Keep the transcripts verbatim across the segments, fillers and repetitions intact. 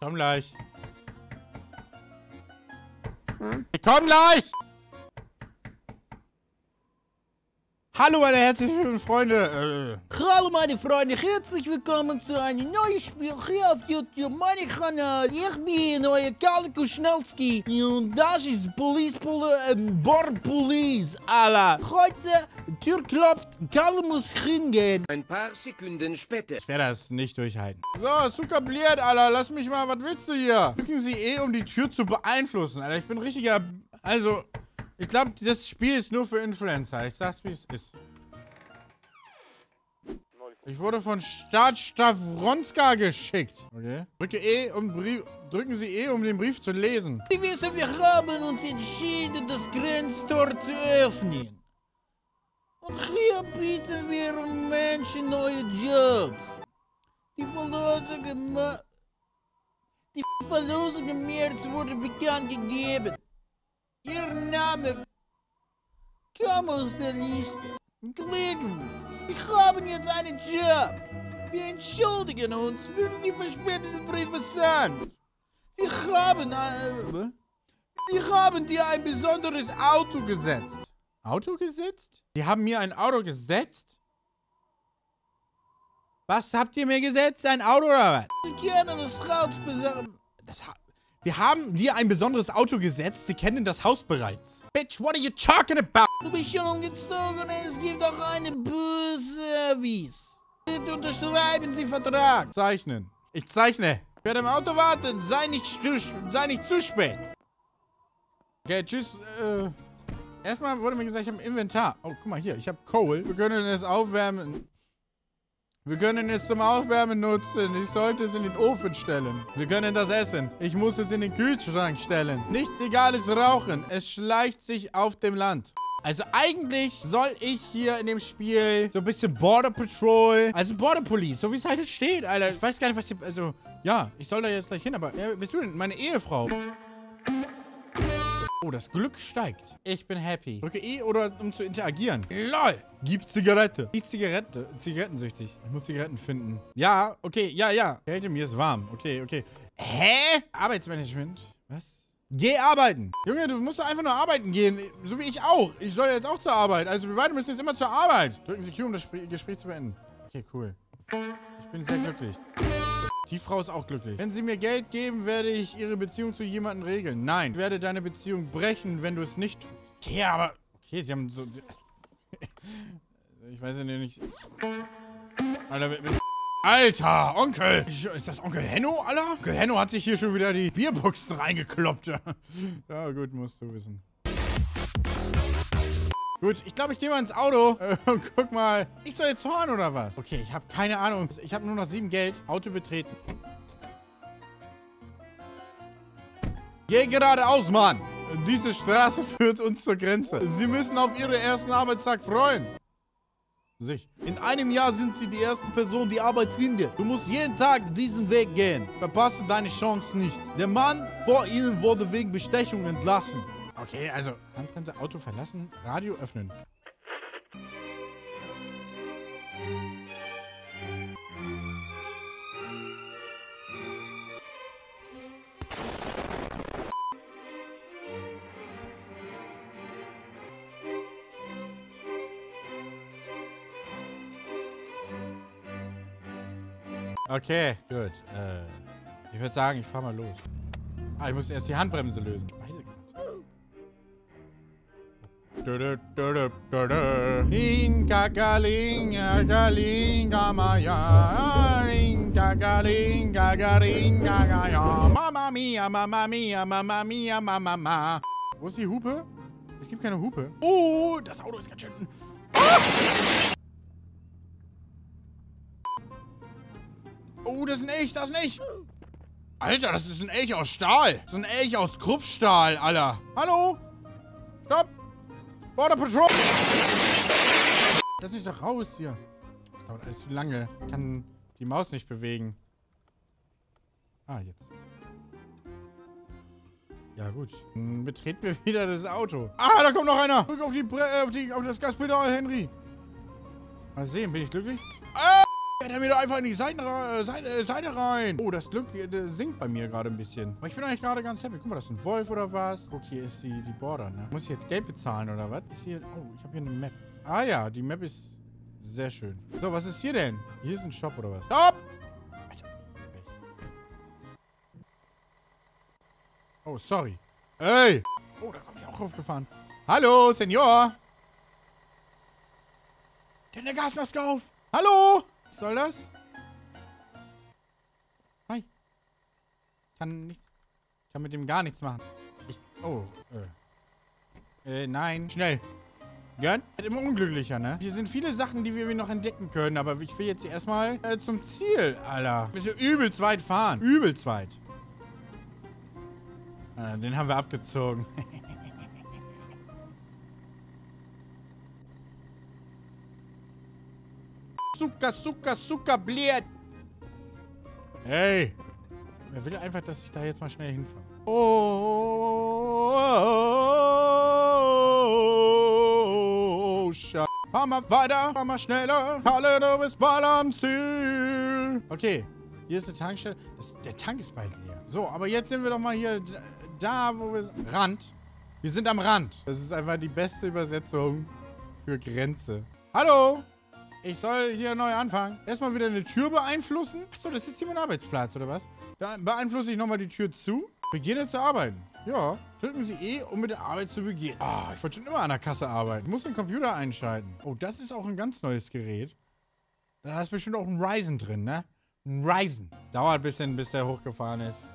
Komm gleich. Hm? Ich komm gleich! Hallo meine herzlichen Freunde. Äh. Hallo meine Freunde, herzlich willkommen zu einem neuen Spiel hier auf YouTube, meinem Kanal. Ich bin euer Kalle Kuschnelski und das ist Police, Police, äh, Border Police, Alter. Heute, Tür klopft, Kalle muss hingehen. Ein paar Sekunden später. Ich werde das nicht durchhalten. So, ist zu kabliert, Alter. Lass mich mal, was willst du hier? Drücken Sie eh, um die Tür zu beeinflussen, Alter. Ich bin richtiger, also... Ich glaube, das Spiel ist nur für Influencer. Ich sag's, wie es ist. Ich wurde von Staat Stavronska geschickt. Okay. Drücke E, um Brief, drücken Sie E, um den Brief zu lesen. Sie wissen, wir haben uns entschieden, das Grenztor zu öffnen. Und hier bieten wir Menschen neue Jobs. Die Verlosung im, die Verlosung im März wurde bekannt gegeben. Ihr Name kam aus der Liste. Glückwunsch. Wir haben jetzt einen Job. Wir entschuldigen uns für die verspäteten Briefe Sand. Wir haben, äh, wir haben dir ein besonderes Auto gesetzt. Auto gesetzt? Die haben mir ein Auto gesetzt? Was habt ihr mir gesetzt? Ein Auto oder was? Wir kennen das Haus besagen. Das ha Wir haben dir ein besonderes Auto gesetzt. Sie kennen das Haus bereits. Bitch, what are you talking about? Du bist schon umgezogen und es gibt auch einen Bus-Service. Bitte unterschreiben Sie Vertrag. Zeichnen. Ich zeichne. Ich werde im Auto warten. Sei nicht, sei nicht zu spät. Okay, tschüss. Äh, erstmal wurde mir gesagt, ich habe ein Inventar. Oh, guck mal hier. Ich habe Coal. Wir können es aufwärmen. Wir können es zum Aufwärmen nutzen. Ich sollte es in den Ofen stellen. Wir können das essen. Ich muss es in den Kühlschrank stellen. Nicht legales Rauchen. Es schleicht sich auf dem Land. Also eigentlich soll ich hier in dem Spiel so ein bisschen Border Patrol, also Border Police, so wie es halt steht, Alter. Ich weiß gar nicht, was die, also, ja, ich soll da jetzt gleich hin, aber wer bist du denn? Meine Ehefrau. Oh, das Glück steigt. Ich bin happy. Drücke E oder um zu interagieren. LOL. Gib Zigarette. Die Zigarette. Zigarettensüchtig. Ich muss Zigaretten finden. Ja, okay, ja, ja. Kälte, mir ist warm. Okay, okay. Hä? Arbeitsmanagement. Was? Geh arbeiten. Junge, du musst doch einfach nur arbeiten gehen. So wie ich auch. Ich soll jetzt auch zur Arbeit. Also wir beide müssen jetzt immer zur Arbeit. Drücken Sie Q, um das Sp Gespräch zu beenden. Okay, cool. Ich bin sehr glücklich. Die Frau ist auch glücklich. Wenn Sie mir Geld geben, werde ich Ihre Beziehung zu jemandem regeln. Nein, ich werde deine Beziehung brechen, wenn du es nicht tust. Okay, aber... Okay, Sie haben so... Ich weiß ja nicht... Alter, Alter, Onkel! Ist das Onkel Henno, Alter? Onkel Henno hat sich hier schon wieder die Bierbuchsen reingekloppt. Ja, gut, musst du wissen. Gut, ich glaube, ich gehe mal ins Auto äh, und guck mal. Ich soll jetzt fahren oder was? Okay, ich habe keine Ahnung. Ich habe nur noch sieben Geld. Auto betreten. Geh geradeaus, Mann. Diese Straße führt uns zur Grenze. Sie müssen auf Ihren ersten Arbeitstag freuen. Sich. In einem Jahr sind Sie die erste Person, die Arbeit findet. Du musst jeden Tag diesen Weg gehen. Verpasse deine Chance nicht. Der Mann vor Ihnen wurde wegen Bestechung entlassen. Okay, also Handbremse, Auto verlassen, Radio öffnen. Okay, gut. Äh, ich würde sagen, ich fahr mal los. Ah, ich muss erst die Handbremse lösen. Inga galinga galinga maya, inga galinga galinga gaya, Mama mia, Mama mia, Mama mia, Mama ma. Wo ist die Hupe? Es gibt keine Hupe. Oh, das Auto ist ganz schön. Ah! Oh, das ist ein Elch, das ist ein Elch. Alter, das ist ein Elch aus Stahl. Das ist ein Elch aus Kruppstahl, Alter. Hallo? Stopp. Border Patrol! Lass mich doch raus hier. Das dauert alles zu lange. Ich kann die Maus nicht bewegen. Ah, jetzt. Ja, gut. Dann betreten wir wieder das Auto. Ah, da kommt noch einer! Drück auf, die, äh, auf, die, auf das Gaspedal, Henry. Mal sehen, bin ich glücklich? Ah, Fährt er mir da einfach in die Seite, Seite, Seite rein. Oh, das Glück äh, sinkt bei mir gerade ein bisschen. Aber ich bin eigentlich gerade ganz happy. Guck mal, das ist ein Wolf oder was? Guck, hier ist die, die Border, ne? Muss ich jetzt Geld bezahlen oder was? Ist hier... Oh, ich habe hier eine Map. Ah ja, die Map ist sehr schön. So, was ist hier denn? Hier ist ein Shop oder was? Stopp! Alter. Oh, sorry. Ey! Oh, da kommt ich auch raufgefahren. Hallo, Senor! Der hat eine Gasmaske auf! Hallo! Was soll das? Hi. Ich kann nicht... Ich kann mit dem gar nichts machen. Ich... Oh, äh... Äh, nein. Schnell. Gern? Immer unglücklicher, ne? Hier sind viele Sachen, die wir noch entdecken können, aber ich will jetzt erstmal äh, zum Ziel, Alter. Wir müssen übelst weit fahren. Übelst weit. Ah, den haben wir abgezogen. Zucker, Zucker, Zucker, Bliert. Hey. Wer will einfach, dass ich da jetzt mal schnell hinfahre? Oh, oh, oh, oh, Scheiße. Fahr mal weiter, fahr mal schneller. Kalle, du bist bald am Ziel. Okay, hier ist eine Tankstelle. Das, der Tank ist bald leer. So, aber jetzt sind wir doch mal hier da, wo wir sind. Rand. Wir sind am Rand. Das ist einfach die beste Übersetzung für Grenze. Hallo. Ich soll hier neu anfangen. Erstmal wieder eine Tür beeinflussen. Achso, das ist jetzt hier mein Arbeitsplatz, oder was? Da beeinflusse ich nochmal die Tür zu. Beginne zu arbeiten. Ja. Drücken Sie E, um mit der Arbeit zu beginnen. Ah, ich wollte schon immer an der Kasse arbeiten. Ich muss den Computer einschalten. Oh, das ist auch ein ganz neues Gerät. Da ist bestimmt auch ein Ryzen drin, ne? Ein Ryzen. Dauert ein bisschen, bis der hochgefahren ist.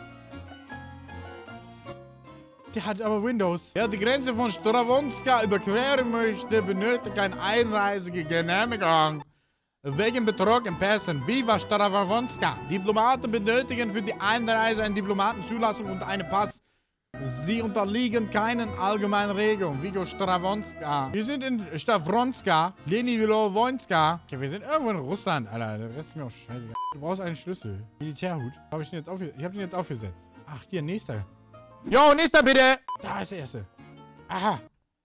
Der hat aber Windows. Wer die Grenze von Strawonska überqueren möchte, benötigt eine einreisige Genehmigung. Wegen Betrug im Persen. Viva Strawonska. Diplomaten benötigen für die Einreise eine Diplomatenzulassung und einen Pass. Sie unterliegen keinen allgemeinen Regelungen. Vigo Strawonska. Wir sind in Stavronska. Leniwilowonska. Okay, wir sind irgendwo in Russland, Alter. Der Rest ist mir auch scheißegal. Du brauchst einen Schlüssel. Militärhut. Hab ich den jetzt aufgesetzt? Ich hab den jetzt aufgesetzt. Ach, hier, nächster. Jo, nächster bitte. Da ist der erste. Aha.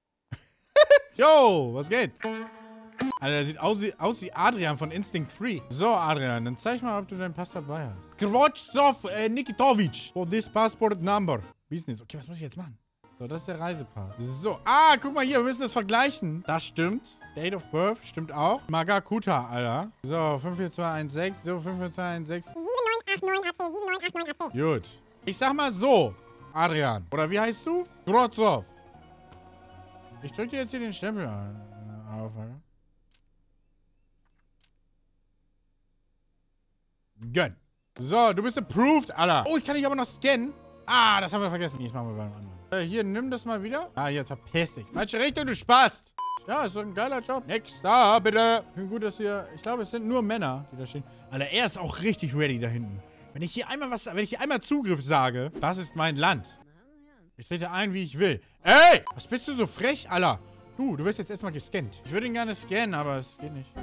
Jo, was geht? Alter, der sieht aus wie, aus wie Adrian von Instinct drei. So, Adrian, dann zeig mal, ob du deinen Pass dabei hast. Krvotschsov äh, Nikitovic. For this passport number. Business. Okay, was muss ich jetzt machen? So, das ist der Reisepass. So, ah, guck mal hier, wir müssen das vergleichen. Das stimmt. Date of Birth stimmt auch. Magakuta, Alter. So, fünf vier zwei eins sechs. So, fünf vier zwei eins sechs. sieben neun acht neun A C, sieben neun acht neun A C. Gut. Ich sag mal so, Adrian. Oder wie heißt du? Grotzov. Ich drück dir jetzt hier den Stempel an. Auf, Alter. Gönn. So, du bist approved, Alter. Oh, ich kann dich aber noch scannen. Ah, das haben wir vergessen. Jetzt machen wir beim anderen. Äh, hier, nimm das mal wieder. Ah, jetzt verpiss dich. Falsche Richtung, du Spast. Ja, ist doch ein geiler Job. Next, da, bitte. Gut, dass wir... Ich glaube, es sind nur Männer, die da stehen. Alter, er ist auch richtig ready da hinten. Wenn ich hier einmal was... Wenn ich hier einmal Zugriff sage, das ist mein Land. Ich trete ein, wie ich will. Ey! Was bist du so frech, Alter? Du, du wirst jetzt erstmal gescannt. Ich würde ihn gerne scannen, aber es geht nicht.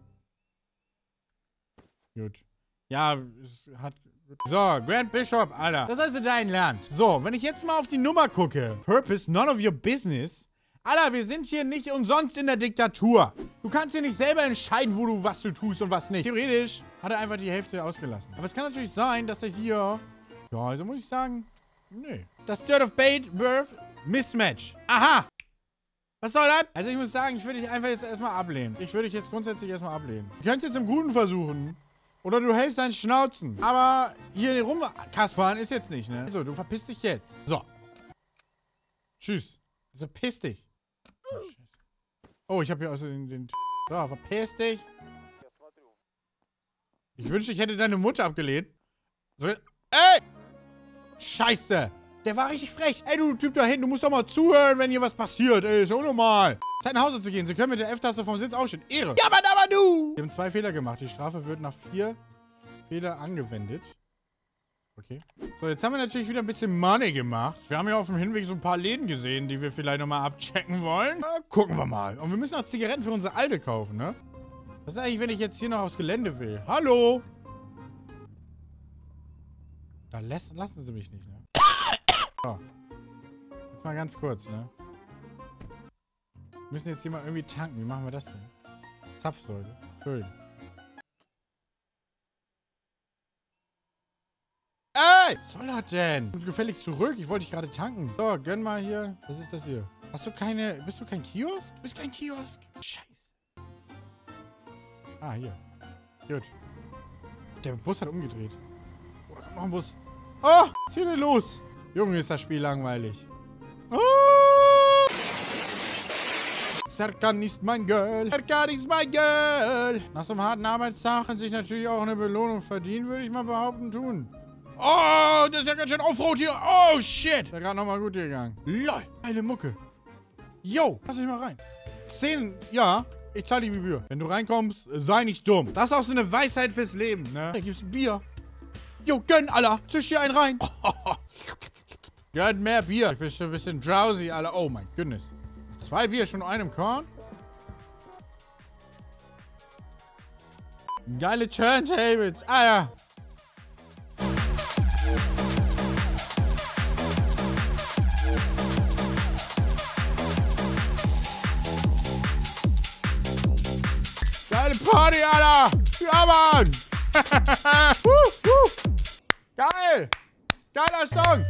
Gut. Ja, es hat... So, Grand Bishop, Alter. Das ist also dein Land. So, wenn ich jetzt mal auf die Nummer gucke. Purpose, none of your business. Alter, wir sind hier nicht umsonst in der Diktatur. Du kannst hier nicht selber entscheiden, wo du, was du tust und was nicht. Theoretisch hat er einfach die Hälfte ausgelassen. Aber es kann natürlich sein, dass er hier... Ja, also muss ich sagen... Nee. Das Dirt of Bait, Birth, Mismatch. Aha! Was soll das? Also ich muss sagen, ich würde dich einfach jetzt erstmal ablehnen. Ich würde dich jetzt grundsätzlich erstmal ablehnen. Du könntest jetzt im Guten versuchen. Oder du hältst deinen Schnauzen. Aber hier rumkaspern ist jetzt nicht, ne? So, du verpisst dich jetzt. So. Tschüss. Also piss dich. Oh, oh, ich habe hier also den, den... So, verpiss dich. Ich wünschte, ich hätte deine Mutter abgelehnt. So, ey! Scheiße! Der war richtig frech. Ey, du Typ da hinten, du musst doch mal zuhören, wenn hier was passiert. Ey, ist ja unnormal. Zeit nach Hause zu gehen. Sie können mit der F-Taste vom Sitz aufstehen. Ehre. Ja, aber, aber du! Wir haben zwei Fehler gemacht. Die Strafe wird nach vier Fehler angewendet. Okay. So, jetzt haben wir natürlich wieder ein bisschen Money gemacht. Wir haben ja auf dem Hinweg so ein paar Läden gesehen, die wir vielleicht nochmal abchecken wollen. Na, gucken wir mal. Und wir müssen auch Zigaretten für unsere Alte kaufen, ne? Was ist eigentlich, wenn ich jetzt hier noch aufs Gelände will? Hallo? Da lassen, lassen sie mich nicht, ne? So. Jetzt mal ganz kurz, ne? Wir müssen jetzt hier mal irgendwie tanken. Wie machen wir das denn? Zapfsäule. Füllen. Ey! Was soll das denn? Und gefälligst zurück. Ich wollte dich gerade tanken. So, gönn mal hier. Was ist das hier? Hast du keine... Bist du kein Kiosk? Du bist kein Kiosk. Scheiße. Ah, hier. Gut. Der Bus hat umgedreht. Oh, da kommt noch ein Bus. Oh, was ist hier denn los? Junge, ist das Spiel langweilig. Oh! Serkan ist mein Girl. Serkan ist mein Girl. Nach so einem harten Arbeitstag kann sich natürlich auch eine Belohnung verdienen, würde ich mal behaupten, tun. Oh, das ist ja ganz schön Offroad hier. Oh, shit. Da gerade nochmal gut gegangen. Lol. Geile Mucke. Yo, lass mich mal rein. Zehn, ja. Ich zahle die Gebühr. Wenn du reinkommst, sei nicht dumm. Das ist auch so eine Weisheit fürs Leben, ne? Da gibt's ein Bier. Jo, gönn, Alter. Zisch hier einen rein. Gönn mehr Bier. Ich bin schon ein bisschen drowsy, Alter. Oh mein Goodness. Zwei Bier schon in einem Korn? Geile Turntables, Alter. Geile Party, Alter. Ja, Mann. uh, uh. Geil. Geiler Song.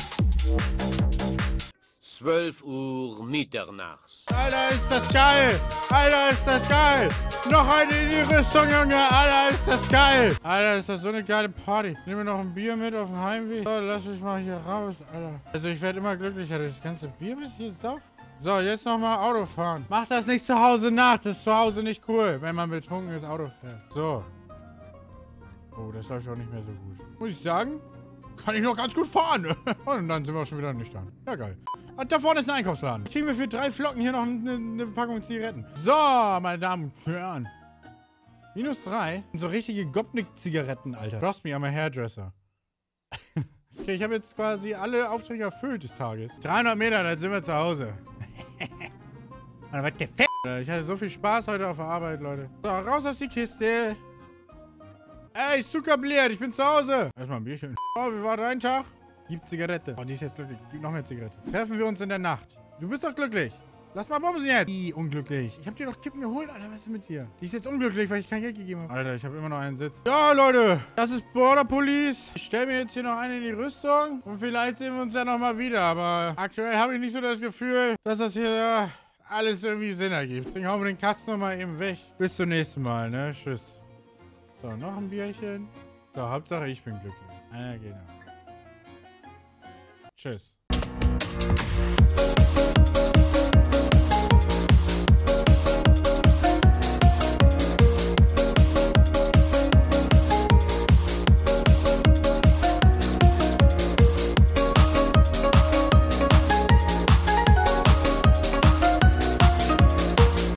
zwölf Uhr mitternachts. Alter, ist das geil! Alter, ist das geil! Noch eine in die Rüstung, Junge! Alter, ist das geil! Alter, ist das so eine geile Party. Nehmen wir noch ein Bier mit auf dem Heimweg. So, lass mich mal hier raus, Alter. Also, ich werde immer glücklicher. Das ganze Bier bis hier ist auf. So, jetzt nochmal Auto fahren. Mach das nicht zu Hause nach. Das ist zu Hause nicht cool, wenn man betrunkenes Auto fährt. So. Oh, das läuft auch nicht mehr so gut. Muss ich sagen, kann ich noch ganz gut fahren. Und dann sind wir schon wieder nüchtern. Ja, geil. Und da vorne ist ein Einkaufsladen. Kriegen wir für drei Flocken hier noch eine, eine Packung Zigaretten. So, meine Damen und Herren. Minus drei. So richtige Gopnik-Zigaretten, Alter. Trust me, I'm a hairdresser. Okay, ich habe jetzt quasi alle Aufträge erfüllt des Tages. dreihundert Meter, dann sind wir zu Hause. Alter, was der F***? Ich hatte so viel Spaß heute auf der Arbeit, Leute. So, raus aus die Kiste. Ey, super bliert, ich bin zu Hause. Erstmal ein Bierchen. Oh, wie war dein Tag? Gib Zigarette. Oh, die ist jetzt glücklich. Gib noch mehr Zigarette. Treffen wir uns in der Nacht. Du bist doch glücklich. Lass mal bumsen jetzt. Ih, unglücklich. Ich hab dir doch Kippen geholt, Alter. Was ist mit dir? Die ist jetzt unglücklich, weil ich kein Geld gegeben habe. Alter, ich habe immer noch einen Sitz. Ja, Leute. Das ist Border Police. Ich stelle mir jetzt hier noch einen in die Rüstung. Und vielleicht sehen wir uns ja nochmal wieder. Aber aktuell habe ich nicht so das Gefühl, dass das hier ja, alles irgendwie Sinn ergibt. Deswegen hauen wir den Kasten nochmal eben weg. Bis zum nächsten Mal, ne? Tschüss. So, noch ein Bierchen. So, Hauptsache ich bin glücklich. Ah, genau. Tschüss.